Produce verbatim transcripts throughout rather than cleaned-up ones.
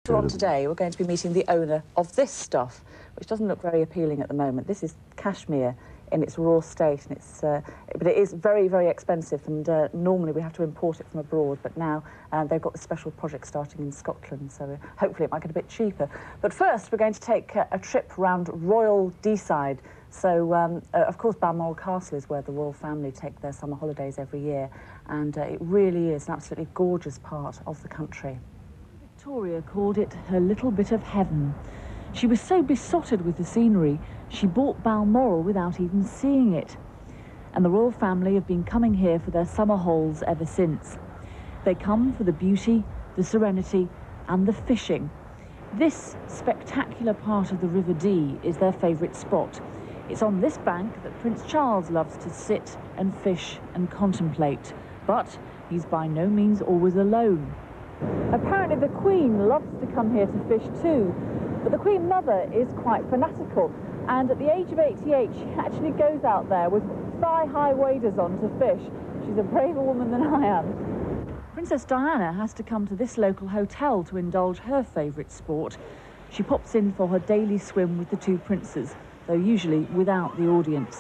Later on today, we're going to be meeting the owner of this stuff, which doesn't look very appealing at the moment. This is cashmere in its raw state, and it's, uh, but it is very, very expensive, and uh, normally we have to import it from abroad, but now uh, they've got a special project starting in Scotland, so hopefully it might get a bit cheaper. But first, we're going to take uh, a trip round Royal Deeside. So, um, uh, of course, Balmoral Castle is where the royal family take their summer holidays every year, and uh, it really is an absolutely gorgeous part of the country. Victoria called it her little bit of heaven. She was so besotted with the scenery, she bought Balmoral without even seeing it. And the royal family have been coming here for their summer holes ever since. They come for the beauty, the serenity, and the fishing. This spectacular part of the River Dee is their favourite spot. It's on this bank that Prince Charles loves to sit and fish and contemplate. But he's by no means always alone. Apparently the Queen loves to come here to fish too, but the Queen Mother is quite fanatical, and at the age of eighty-eight she actually goes out there with thigh-high waders on to fish. She's a braver woman than I am. Princess Diana has to come to this local hotel to indulge her favourite sport. She pops in for her daily swim with the two princes, though usually without the audience.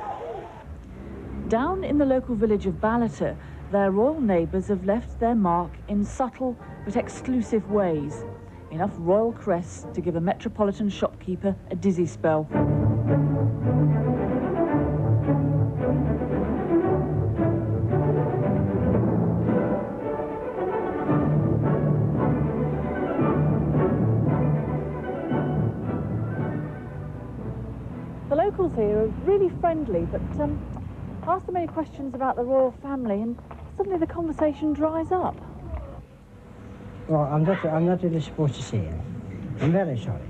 Down in the local village of Ballater, their royal neighbours have left their mark in subtle but exclusive ways. Enough royal crests to give a metropolitan shopkeeper a dizzy spell. The locals here are really friendly, but um, ask them any questions about the royal family and suddenly the conversation dries up. Well, I'm not, I'm not really supposed to say it. I'm very sorry.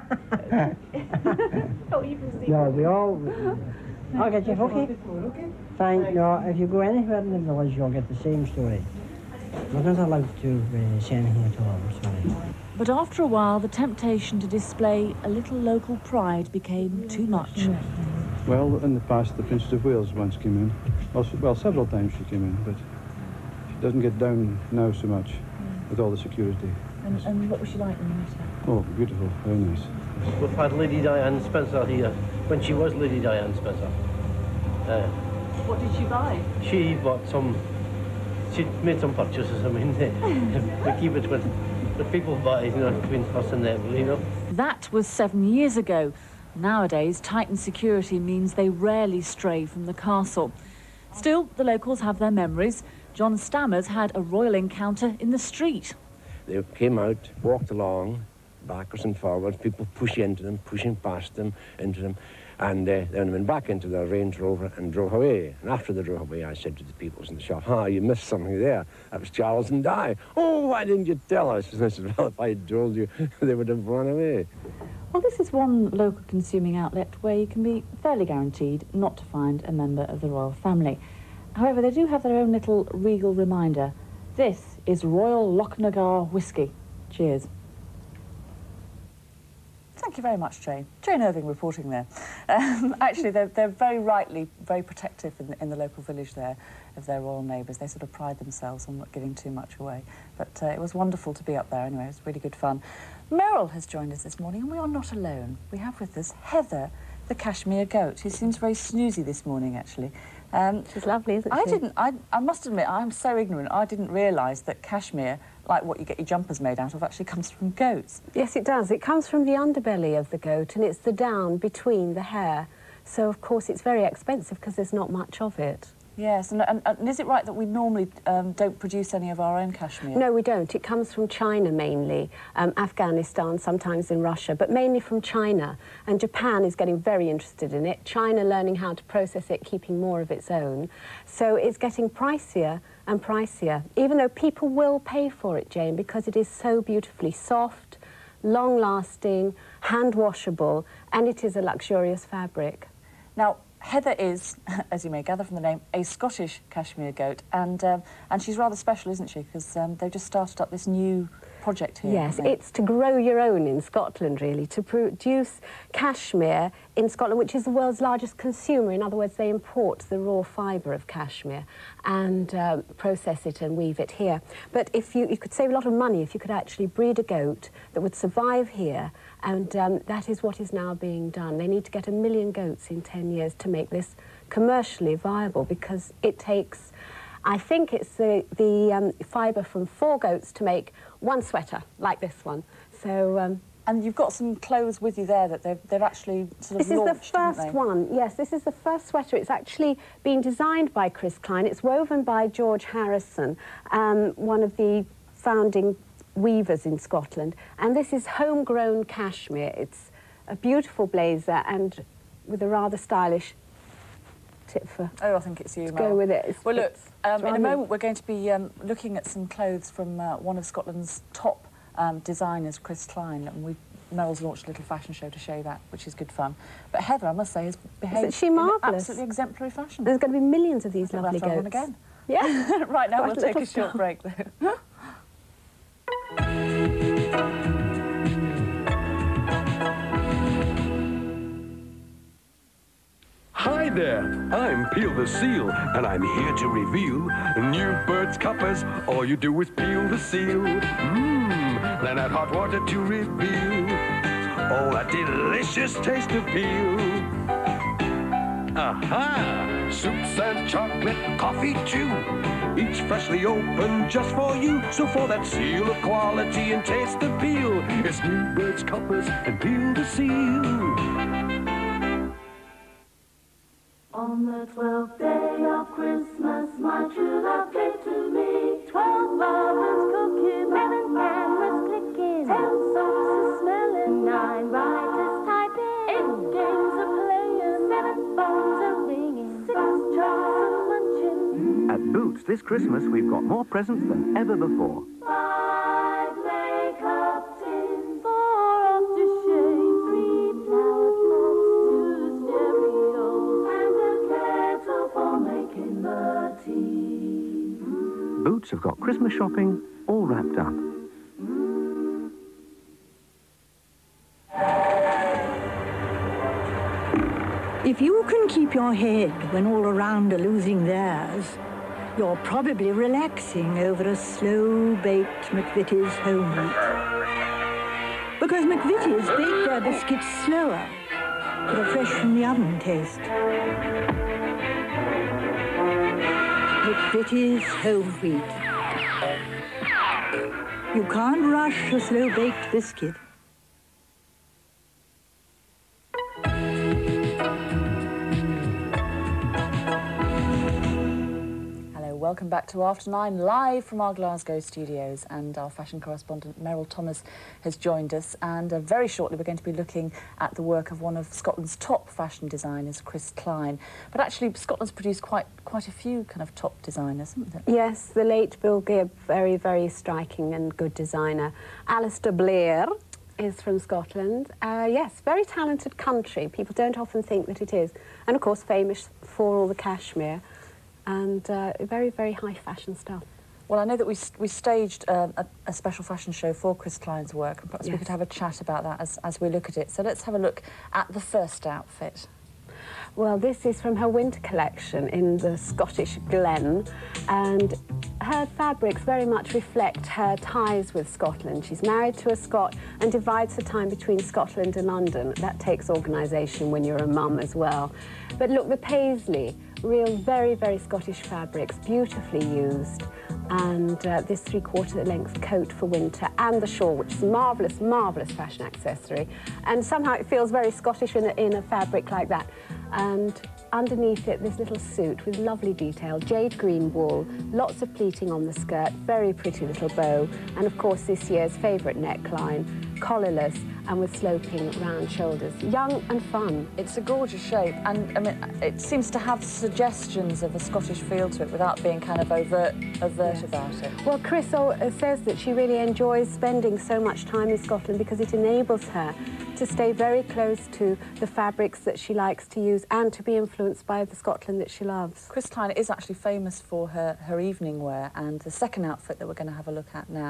Oh, you can see. No, we all... I'll get you, okay? Fine, no, if you go anywhere in the village, you'll get the same story. We're not allowed to uh, say anything at all, I'm sorry. But after a while, the temptation to display a little local pride became too much. Well, in the past, the Princess of Wales once came in. Well, well, several times she came in, but she doesn't get down now so much with all the security. And, and what was she like when you met her? Oh, beautiful, very nice. We've had Lady Diane Spencer here, when she was Lady Diane Spencer. Uh, What did she buy? she bought some, she made some purchases, I mean, we keep it with the people buy, you know, between us and them, you know. That was seven years ago. Nowadays, tightened security means they rarely stray from the castle. Still, the locals have their memories. John Stammers had a royal encounter in the street. They came out, walked along, backwards and forwards, people pushing into them, pushing past them, into them, and uh, then went back into their Range Rover and drove away. And after they drove away, I said to the people in the shop, "Ah, you missed something there. That was Charles and Di. Oh, why didn't you tell us?" And I said, "Well, if I had told you, they would have run away." Well, this is one local consuming outlet where you can be fairly guaranteed not to find a member of the royal family. However, they do have their own little regal reminder. This is Royal Lochnagar Whisky. Cheers. Thank you very much, Jane. Jayne Irving reporting there. Um, actually, they're, they're very rightly very protective in the, in the local village there of their royal neighbours. They sort of pride themselves on not giving too much away. But uh, it was wonderful to be up there anyway. It was really good fun. Meryl has joined us this morning, and we are not alone. We have with us Heather, the cashmere goat, who seems very snoozy this morning, actually. Um, She's lovely, isn't I she? didn't, I, I must admit, I'm so ignorant, I didn't realise that cashmere, like what you get your jumpers made out of, actually comes from goats. Yes, it does. It comes from the underbelly of the goat, and it's the down between the hair. So, of course, it's very expensive because there's not much of it. Yes, and, and, and is it right that we normally um, don't produce any of our own cashmere? No, we don't. It comes from China mainly, um, Afghanistan, sometimes in Russia, but mainly from China. And Japan is getting very interested in it. China learning how to process it, keeping more of its own. So it's getting pricier and pricier, even though people will pay for it, Jane, because it is so beautifully soft, long-lasting, hand-washable, and it is a luxurious fabric. Now, Heather is, as you may gather from the name, a Scottish cashmere goat, and um, and she's rather special, isn't she? Because um, they've just started up this new project here. Yes, it's to grow your own in Scotland, really, to produce cashmere in Scotland, which is the world's largest consumer. In other words, they import the raw fibre of cashmere and uh, process it and weave it here. But if you, you could save a lot of money if you could actually breed a goat that would survive here, and um, that is what is now being done. They need to get a million goats in ten years to make this commercially viable, because it takes, I think it's the, the um, fibre from four goats to make one sweater, like this one. So, um, and you've got some clothes with you there that they've, they've actually sort of this launched, is the first one, yes, this is the first sweater. It's actually been designed by Chris Klein. It's woven by George Harrison, um, one of the founding weavers in Scotland. And this is homegrown cashmere. It's a beautiful blazer and with a rather stylish tip for oh, I think it's you, to Mel. go with it. It's, well, look, it's, um, it's in a rather- moment we're going to be um, looking at some clothes from uh, one of Scotland's top um, designers, Chris Klein, and we've Meryl's launched a little fashion show to show that, which is good fun. But Heather, I must say, has behaved Isn't she in marvellous? absolutely exemplary fashion. There's going to be millions of these We'll lovely have to have goats. one again. Yeah. Right now, What we'll a take a little short star. break, though. Hi there, I'm Peel the Seal, and I'm here to reveal new Bird's Cuppas. All you do is peel the seal. Mmm, then add hot water to reveal all that delicious taste of peel. Aha! Soups and chocolate, coffee too, each freshly opened just for you. So for that seal of quality and taste of peel, it's new Bird's Cuppas and Peel the Seal. On the twelfth day of Christmas, my true love came to me. Twelve ovens cooking, seven candles clicking, ten sauces smelling, nine writers typing, eight games a playing, seven phones a ringing, six jars a munching. At Boots this Christmas, we've got more presents than ever before. Five makeup tins, four aftershave, three flower pots, two stereos, and a kettle for making the tea. Boots have got Christmas shopping all wrapped up. If you can keep your head when all around are losing theirs, you're probably relaxing over a slow-baked McVitie's Homewheat. Because McVitie's bake their biscuits slower for a fresh-from-the-oven taste. McVitie's Homewheat. You can't rush a slow-baked biscuit. Welcome back to After Nine, live from our Glasgow studios, and our fashion correspondent Meryl Thomas has joined us, and uh, very shortly we're going to be looking at the work of one of Scotland's top fashion designers, Chris Klein. But actually Scotland's produced quite quite a few kind of top designers, haven't it? Yes, the late Bill Gibb, very, very striking and good designer. Alistair Blair is from Scotland. Uh, yes, very talented country. People don't often think that it is. And of course famous for all the cashmere. And uh, very, very high fashion stuff. Well, I know that we, we staged um, a, a special fashion show for Chris Klein's work, and perhaps yes. we could have a chat about that as, as we look at it. So let's have a look at the first outfit. Well, this is from her winter collection in the Scottish Glen, and her fabrics very much reflect her ties with Scotland. She's married to a Scot and divides her time between Scotland and London. That takes organisation when you're a mum as well. But look, the paisley, real very, very Scottish fabrics, beautifully used. And uh, this three-quarter length coat for winter, and the shawl, which is a marvellous, marvellous fashion accessory. And somehow it feels very Scottish in a, in a fabric like that. And underneath it, this little suit with lovely detail, jade green wool, lots of pleating on the skirt, very pretty little bow, and of course this year's favourite neckline, collarless and with sloping round shoulders. Young and fun. It's a gorgeous shape, and I mean, it seems to have suggestions of a Scottish feel to it without being kind of overt, overt yes. about it. Well, Chris says that she really enjoys spending so much time in Scotland because it enables her to stay very close to the fabrics that she likes to use and to be influenced by the Scotland that she loves. Chris Klein is actually famous for her, her evening wear, and the second outfit that we're going to have a look at now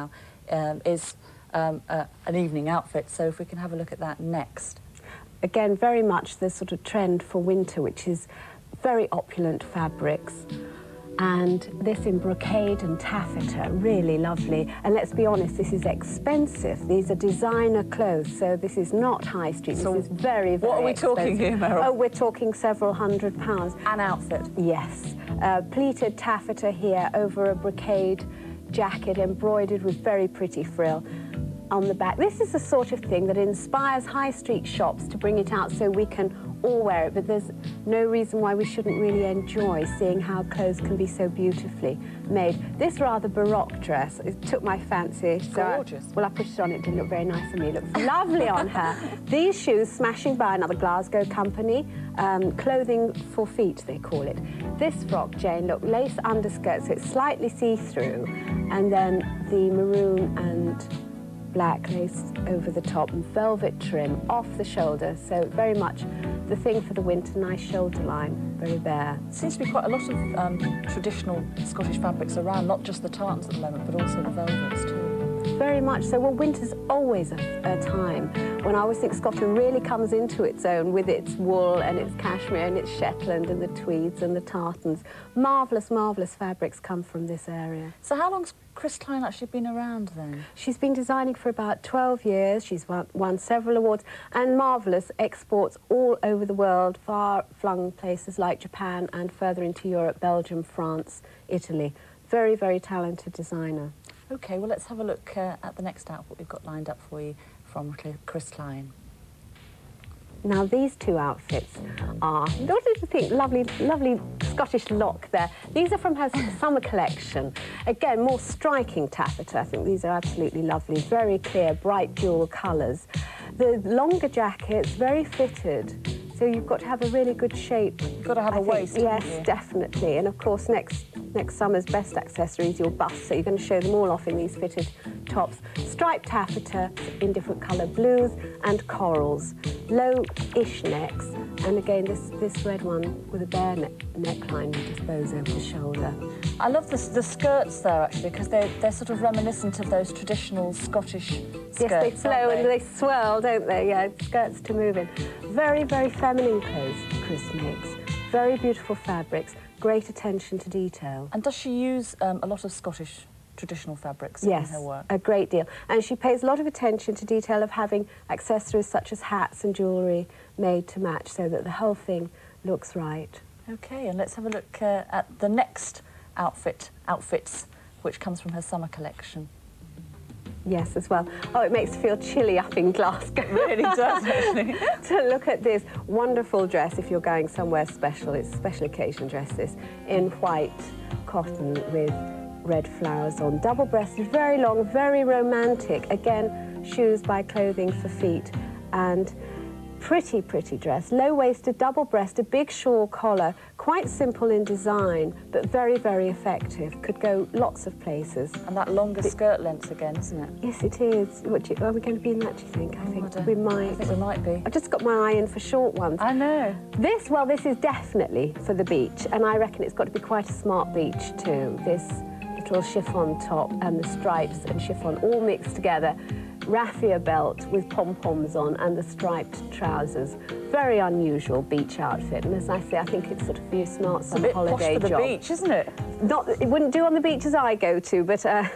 um, is um, uh, an evening outfit, so if we can have a look at that next. Again, very much the sort of trend for winter, which is very opulent fabrics. And this in brocade and taffeta, really lovely. And let's be honest, this is expensive. These are designer clothes, so this is not high street. So this is very, very what are we expensive. talking here, Meryl? Oh, we're talking several hundred pounds. An outfit? Yes. Uh, pleated taffeta here over a brocade jacket embroidered with very pretty frill on the back. This is the sort of thing that inspires high street shops to bring it out so we can all wear it, but there's no reason why we shouldn't really enjoy seeing how clothes can be so beautifully made. This rather baroque dress, it took my fancy. So gorgeous. I, well, I put it on, it didn't look very nice on me, it looks lovely on her. These shoes, smashing by another Glasgow company, um, clothing for feet, they call it. This frock, Jane, look, lace underskirt, so it's slightly see-through, and then the maroon and black lace over the top and velvet trim off the shoulder, so very much the thing for the winter, nice shoulder line, very bare. Seems to be quite a lot of um, traditional Scottish fabrics around, not just the tartans at the moment, but also the velvets too. Very much so. Well, winter's always a, a time when I always think Scotland really comes into its own with its wool and its cashmere and its Shetland and the tweeds and the tartans. Marvellous, marvellous fabrics come from this area. So how long's Chris Klein actually been around then? She's been designing for about twelve years. She's won, won several awards and marvellous exports all over the world, far-flung places like Japan and further into Europe, Belgium, France, Italy. Very, very talented designer. OK, well, let's have a look uh, at the next outfit we've got lined up for you from Chris Klein. Now, these two outfits are, what did you think? Lovely, lovely Scottish lock there. These are from her summer collection. Again, more striking taffeta. I think these are absolutely lovely. Very clear, bright jewel colours. The longer jackets, very fitted. So you've got to have a really good shape. You've got to have I a think. waist, Yes, haven't you? definitely. And of course, next next summer's best accessory is your bust. So you're going to show them all off in these fitted tops. Striped taffeta in different colour blues and corals. Low-ish necks. And again, this, this red one with a bare ne neckline you dispose over the shoulder. I love the, the skirts there, actually, because they're, they're sort of reminiscent of those traditional Scottish skirts. Yes, they flow they? and they swirl, don't they? Yeah, skirts to move in. Very, very feminine clothes Chris makes. Very beautiful fabrics, great attention to detail. And does she use um, a lot of Scottish traditional fabrics Yes, in her work? a great deal. And she pays a lot of attention to detail of having accessories such as hats and jewellery made to match so that the whole thing looks right. OK, and let's have a look uh, at the next outfit, outfits, which comes from her summer collection. Yes, as well. Oh, it makes it feel chilly up in Glasgow. It really does, actually. To look at this wonderful dress if you're going somewhere special. It's a special occasion dress, this, in white cotton with red flowers on. Double-breasted, very long, very romantic. Again, shoes by Clothing for Feet. And pretty, pretty dress. Low-waisted, double-breasted, big shawl collar. Quite simple in design, but very, very effective. Could go lots of places. And that longer the, skirt length again, isn't it? Yes, it is. What do you, are we going to be in that, do you think? I oh, think I we might. I think we might be. I've just got my eye in for short ones. I know. This, well, this is definitely for the beach, and I reckon it's got to be quite a smart beach too. This little chiffon top and the stripes and chiffon all mixed together. Raffia belt with pom-poms on and the striped trousers. Very unusual beach outfit, and as I say, I think it's sort of for your smart summer holiday job. It's a bit posh for the job. beach, isn't it? Not, it wouldn't do on the beaches I go to, but uh,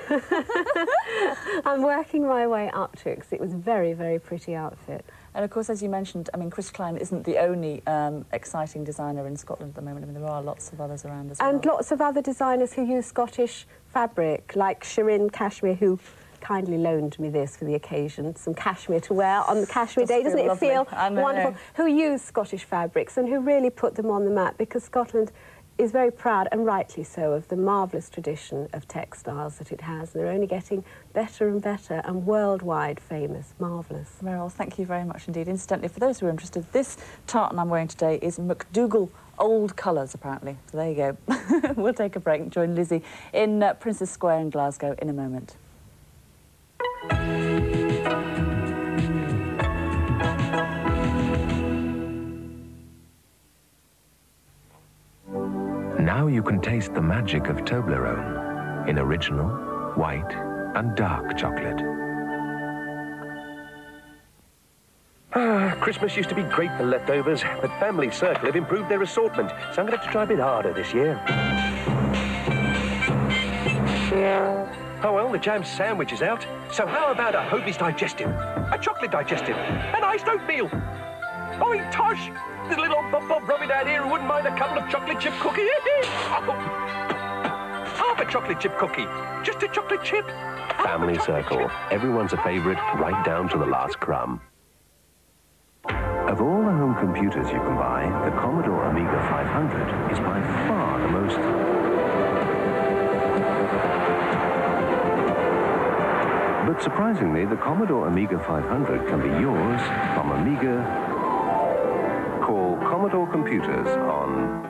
I'm working my way up to it because it was a very, very pretty outfit. And of course, as you mentioned, I mean, Chris Klein isn't the only um, exciting designer in Scotland at the moment. I mean, there are lots of others around as well. And lots of other designers who use Scottish fabric, like Shirin Cashmere, who kindly loaned me this for the occasion, some cashmere to wear on the cashmere day. Doesn't it feel wonderful? Who use Scottish fabrics and who really put them on the map, because Scotland is very proud, and rightly so, of the marvellous tradition of textiles that it has. They're only getting better and better and worldwide famous. Marvellous. Meryl, thank you very much indeed. Incidentally, for those who are interested, this tartan I'm wearing today is McDougall Old Colours, apparently. So there you go. We'll take a break and join Lizzie in uh, Princess Square in Glasgow in a moment. Now you can taste the magic of Toblerone in original, white, and dark chocolate. Ah, Christmas used to be great for leftovers, but Family Circle have improved their assortment, so I'm going to have to try a bit harder this year. Oh, well, the jam sandwich is out, so how about a Hobie's digestive, a chocolate digestive, an iced oatmeal? Oh, Tosh, there's a little old Bob Bob rubbing down here who wouldn't mind a couple of chocolate chip cookies. Oh. Half a chocolate chip cookie, just a chocolate chip. Family Circle, everyone's a favourite, right down to the last crumb. Of all the home computers you can buy, the Commodore Amiga five hundred is by far the most... But surprisingly, the Commodore Amiga five hundred can be yours from Amiga. Call Commodore Computers on...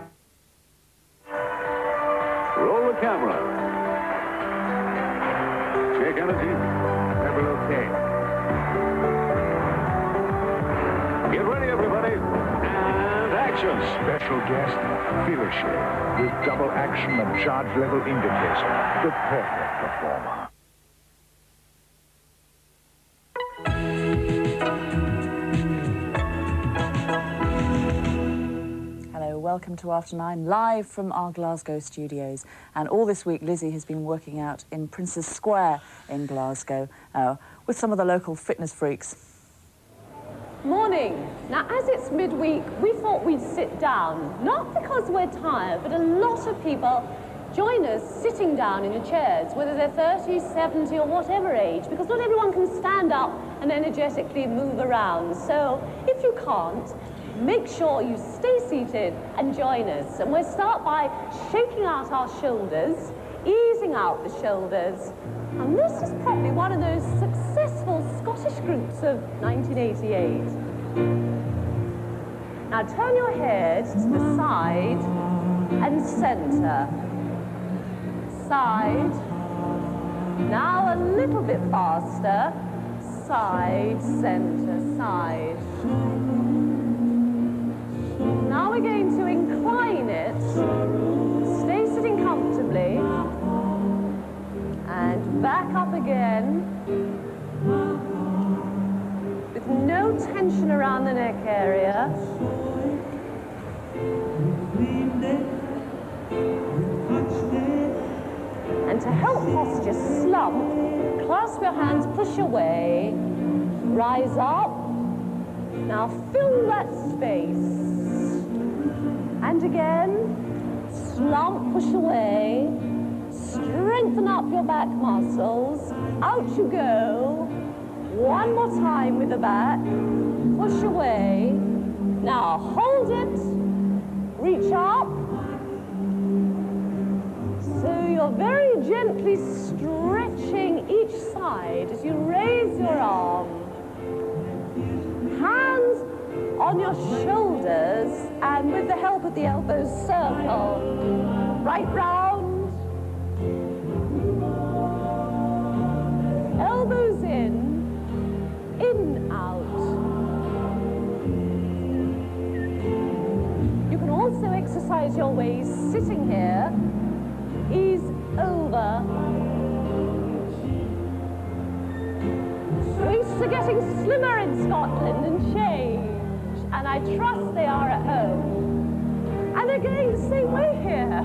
Roll the camera. Check energy. Level okay. Get ready, everybody. And action. Special guest, Philishave, with double action and charge level indicator. The perfect performer. Hello, welcome to After Nine, live from our Glasgow studios. And all this week, Lizzie has been working out in Prince's Square in Glasgow uh, with some of the local fitness freaks. Morning. Now, as it's midweek, we thought we'd sit down, not because we're tired, but a lot of people join us sitting down in the chairs, whether they're thirty, seventy, or whatever age, because not everyone can stand up and energetically move around. So, if you can't, make sure you stay seated and join us. And we'll start by shaking out our shoulders, easing out the shoulders. And this is probably one of those successful Scottish groups of nineteen eighty-eight. Now turn your head to the side and centre. Side. Now a little bit faster. Side, centre, side. Now we're going to incline it. Stay sitting comfortably. And back up again, with no tension around the neck area. And to help posture slump, clasp your hands, push away, rise up. Now fill that space. And again, slump, push away. Strengthen up your back muscles. Out you go. One more time with the back. Push away. Now hold it. Reach up. So you're very gently stretching each side as you raise your arm. Hands on your shoulders, and with the help of the elbows, circle. Right round. Elbows in, in, out. You can also exercise your ways sitting here. Ease over. Waists are getting slimmer in Scotland and change, and I trust they are at home. And again, same way here.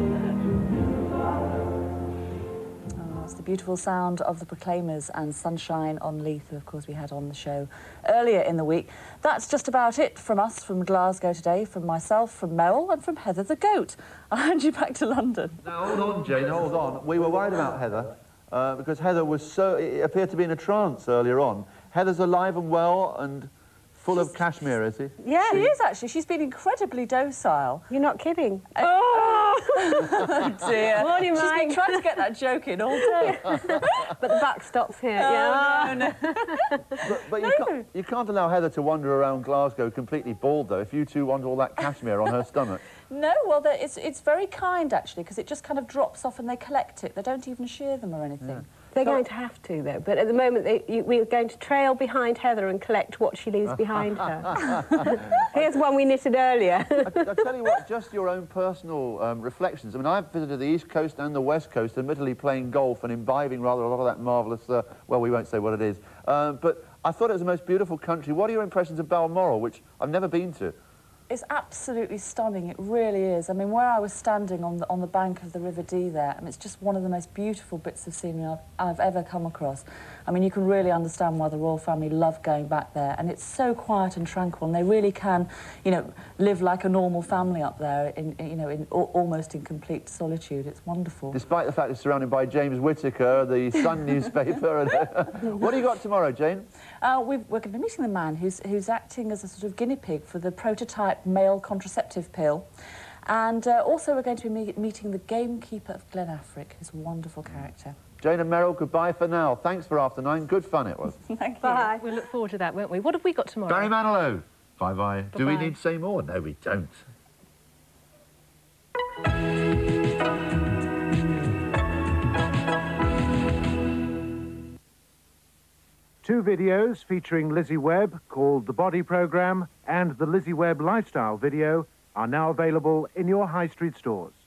The beautiful sound of the Proclaimers and Sunshine on Leith, who of course we had on the show earlier in the week. That's just about it from us, from Glasgow today, from myself, from Mel, and from Heather the Goat. I'll hand you back to London. Now, hold on, Jane, hold on. We were worried about Heather, uh, because Heather was so... It appeared to be in a trance earlier on. Heather's alive and well and full She's, of cashmere, is he? Yeah, she is, actually. She's been incredibly docile. You're not kidding. Uh, oh! Oh, dear. Morning, She's Mike. been trying to get that joke in all day. But the buck stops here, oh, yeah. No, no. But, but you, can't, you can't allow Heather to wander around Glasgow completely bald, though, if you two want all that cashmere on her stomach. No, well, it's, it's very kind, actually, because it just kind of drops off and they collect it. They don't even shear them or anything. Yeah. They're going to have to, though, but at the moment they, you, we're going to trail behind Heather and collect what she leaves behind her. Here's one we knitted earlier. I, I tell you what, just your own personal um, reflections. I mean, I've visited the East Coast and the West Coast, admittedly playing golf and imbibing rather a lot of that marvellous, uh, well, we won't say what it is, uh, but I thought it was the most beautiful country. What are your impressions of Balmoral, which I've never been to? It's absolutely stunning, it really is. I mean, where I was standing on the, on the bank of the River Dee there, I mean, it's just one of the most beautiful bits of scenery I've, I've ever come across. I mean, you can really understand why the royal family love going back there, and it's so quiet and tranquil, and they really can, you know, live like a normal family up there, in, in you know, in, al almost in complete solitude. It's wonderful. Despite the fact it's surrounded by James Whittaker, the Sun newspaper. And, what do you got tomorrow, Jane? Uh, we've, we're going to be meeting the man who's, who's acting as a sort of guinea pig for the prototype male contraceptive pill. And uh, also we're going to be me meeting the gamekeeper of Glenafric, who's a wonderful character. Jane and Meryl, goodbye for now. Thanks for after nine. Good fun it was. Thank you. Bye. We'll look forward to that, won't we? What have we got tomorrow? Barry Manilow. Bye-bye. Do we need to say more? No, we don't. Two videos featuring Lizzie Webb, called The Body Programme, and the Lizzie Webb Lifestyle video are now available in your high street stores.